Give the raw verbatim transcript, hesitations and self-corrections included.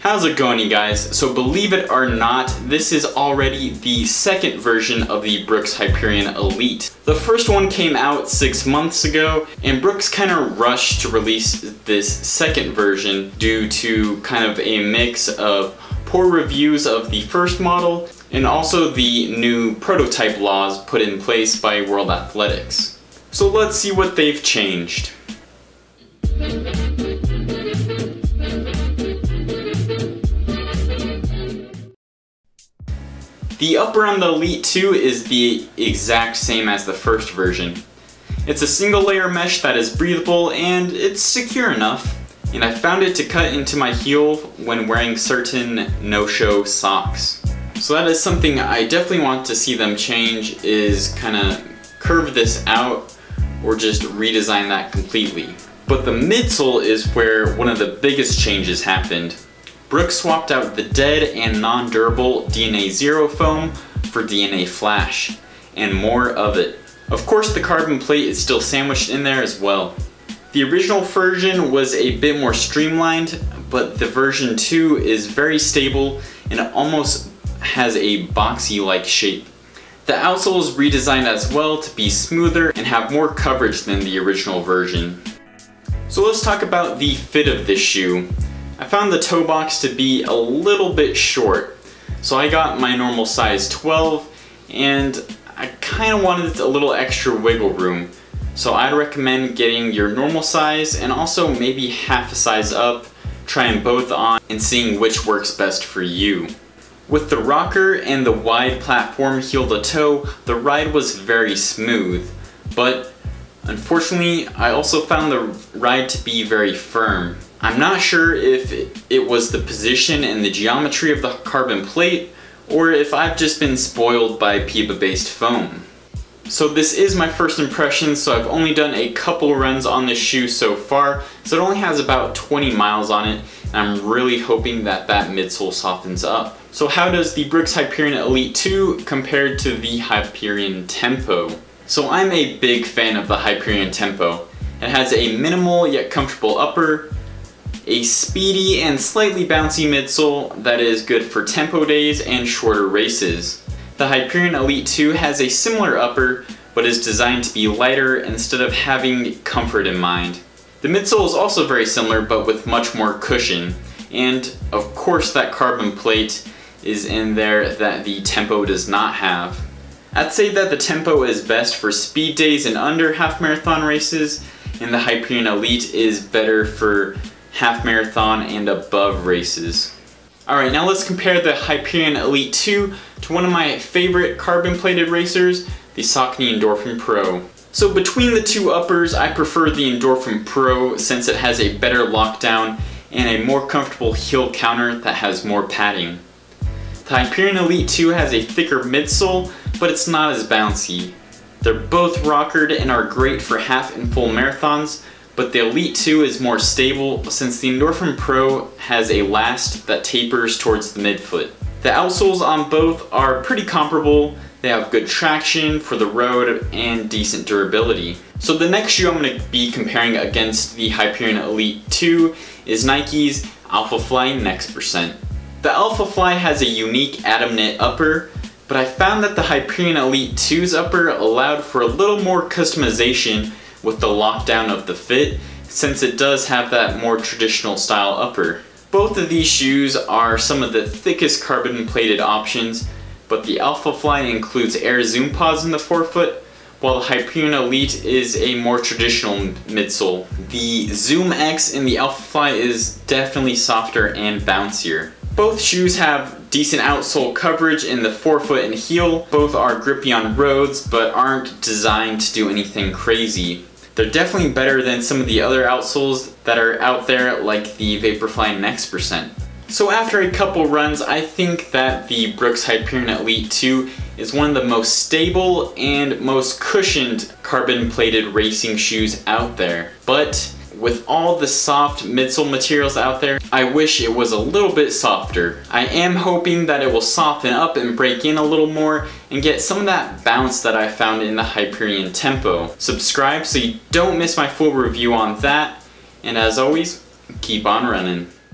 How's it going, you guys? So believe it or not, this is already the second version of the Brooks Hyperion Elite. The first one came out six months ago, and Brooks kind of rushed to release this second version due to kind of a mix of poor reviews of the first model and also the new prototype laws put in place by World Athletics. So let's see what they've changed. The upper on the Elite two is the exact same as the first version. It's a single layer mesh that is breathable and it's secure enough, and I found it to cut into my heel when wearing certain no-show socks. So that is something I definitely want to see them change, is kind of curve this out or just redesign that completely. But the midsole is where one of the biggest changes happened. Brooks swapped out the dead and non-durable D N A Zero foam for D N A Flash, and more of it. Of course, the carbon plate is still sandwiched in there as well. The original version was a bit more streamlined, but the version two is very stable and it almost has a boxy-like shape. The outsole is redesigned as well to be smoother and have more coverage than the original version. So let's talk about the fit of this shoe. I found the toe box to be a little bit short, so I got my normal size twelve, and I kind of wanted a little extra wiggle room. So I'd recommend getting your normal size and also maybe half a size up, trying both on and seeing which works best for you. With the rocker and the wide platform heel to toe, the ride was very smooth, but unfortunately I also found the ride to be very firm. I'm not sure if it was the position and the geometry of the carbon plate, or if I've just been spoiled by P E B A-based foam. So this is my first impression, so I've only done a couple runs on this shoe so far, so it only has about twenty miles on it, and I'm really hoping that that midsole softens up. So how does the Brooks Hyperion Elite two compare to the Hyperion Tempo? So I'm a big fan of the Hyperion Tempo. It has a minimal yet comfortable upper, a speedy and slightly bouncy midsole that is good for tempo days and shorter races. The Hyperion Elite two has a similar upper, but is designed to be lighter instead of having comfort in mind. The midsole is also very similar, but with much more cushion, and of course that carbon plate is in there that the Tempo does not have. I'd say that the Tempo is best for speed days and under half marathon races, and the Hyperion Elite is better for half marathon and above races. Alright, now let's compare the Hyperion Elite two to one of my favorite carbon plated racers, the Saucony Endorphin Pro. So between the two uppers, I prefer the Endorphin Pro since it has a better lockdown and a more comfortable heel counter that has more padding. The Hyperion Elite two has a thicker midsole, but it's not as bouncy. They're both rockered and are great for half and full marathons, but the Elite two is more stable since the Endorphin Pro has a last that tapers towards the midfoot. The outsoles on both are pretty comparable. They have good traction for the road and decent durability. So the next shoe I'm going to be comparing against the Hyperion Elite two is Nike's Alphafly Next Percent. The Alphafly has a unique Atom Knit upper, but I found that the Hyperion Elite two's upper allowed for a little more customization with the lockdown of the fit, since it does have that more traditional style upper. Both of these shoes are some of the thickest carbon plated options, but the Alphafly includes Air Zoom pods in the forefoot, while the Hyperion Elite is a more traditional midsole. The Zoom X in the Alphafly is definitely softer and bouncier. Both shoes have decent outsole coverage in the forefoot and heel. Both are grippy on roads, but aren't designed to do anything crazy. They're definitely better than some of the other outsoles that are out there, like the Vaporfly Next Percent. So after a couple runs, I think that the Brooks Hyperion Elite two is one of the most stable and most cushioned carbon plated racing shoes out there. But with all the soft midsole materials out there, I wish it was a little bit softer. I am hoping that it will soften up and break in a little more and get some of that bounce that I found in the Hyperion Tempo. Subscribe so you don't miss my full review on that, and as always, keep on running.